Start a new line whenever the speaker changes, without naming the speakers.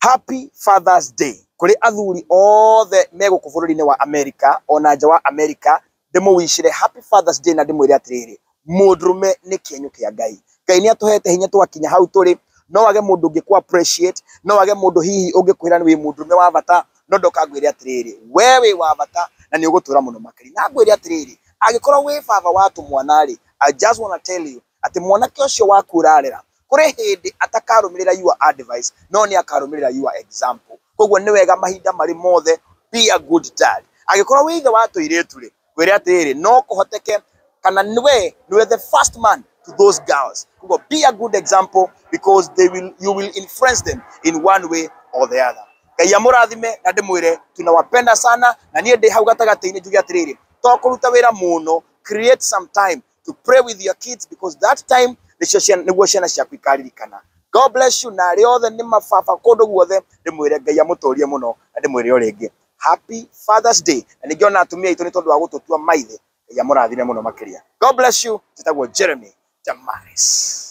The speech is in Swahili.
Happy Father's Day. Kuri athuri othe meguku bururi-ini wa America ona nja wa America ndimwishire Happy Father's Day na ndimwire atiriri mundurume ni kienyu kia Ngai. Ngai ni atuhete hinya twakinya hau turi, no wage mundu ungi ku appreciate, no wage mundu hihi ungikwira ni wi mundurume wa bata, no ndokagwire atiriri wewe wa bata na ni ugutura muno makiri. Na ngwire atiriri agikorwo wi baba watu mwanari, I just want to tell you ati mwanake ucio waku urarera kuri hindi atakarumirira your advice no ni akarumirira your example. Koguo ni wega mahinda mari mothe be a good dad. Agikorwo wi ithe watu ireturi gwire atiriri no kuhoteke kana niwe the first man to those girls. Koguo be a good example because you will influence them in one way or the other. Ngai amurathime na ndimwire tunawapenda sana na nie ndi hau gatagati-ini njuge atiriri to kuruta wira muno, create some time to pray with your kids because that time niguo ciana ciaku ikaririkana. God bless you. Na riothe ni mababa kundu guothe ndimwire Ngai amutorie muno na ndimwire uringi Happy Father's Day. Na ningiona atumia itu ni tondu wa gututua maithe. Ngai amurathime muno makiria. God bless you. Jitagwo Jeremy Damaris.